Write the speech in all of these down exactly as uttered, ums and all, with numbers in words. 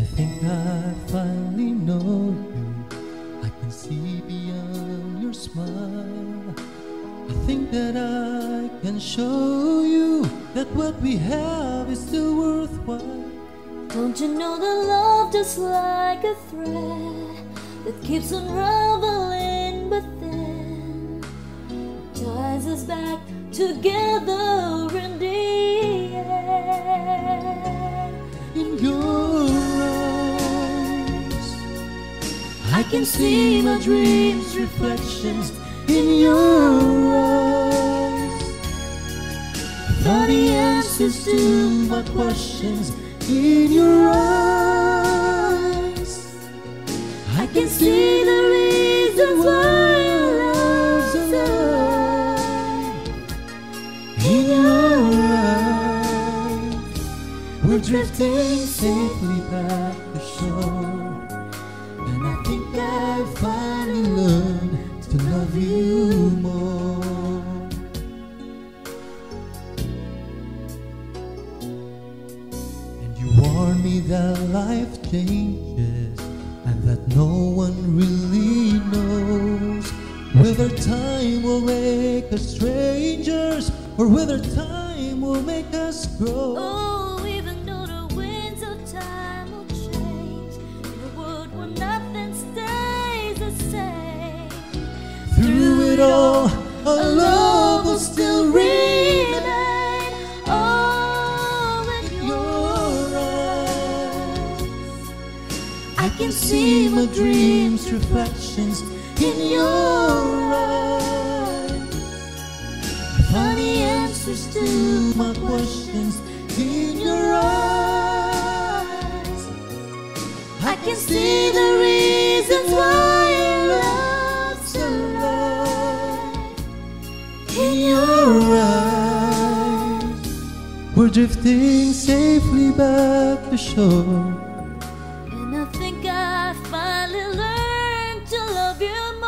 think I finally know you. I can see beyond your smile. I think that I can show you that what we have is still worthwhile. Don't you know that love just like a thread that keeps unraveling, but then ties us back together in the end. In your eyes, I can see my dreams' reflections. In your eyes, find the answers to my questions. In your eyes, I can see the reasons why your love's alive. In your eyes, we're drifting safely back to shore, and I think I finally learned to love you more. And you warn me that life changes, and that no one really knows whether time will make us strangers or whether time will make us grow. Oh, even though the winds of time will change in a world where nothing stays the same, through it all, our love will still remain. Oh, in Your eyes, I can see my dreams' reflections. In your eyes, find the answers to my questions. In your eyes, I can see the reasons why your love's alive. In your eyes, we're drifting safely back to shore, and I think I finally learned to love you more.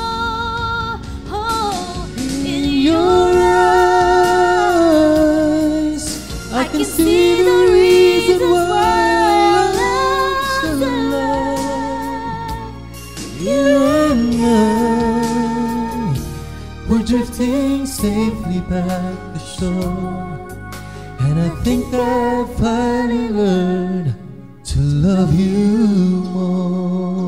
Oh, in your eyes, I can see the reason why our love's alive. You and I, we're drifting safely back to shore, and I think I finally learned to love you more.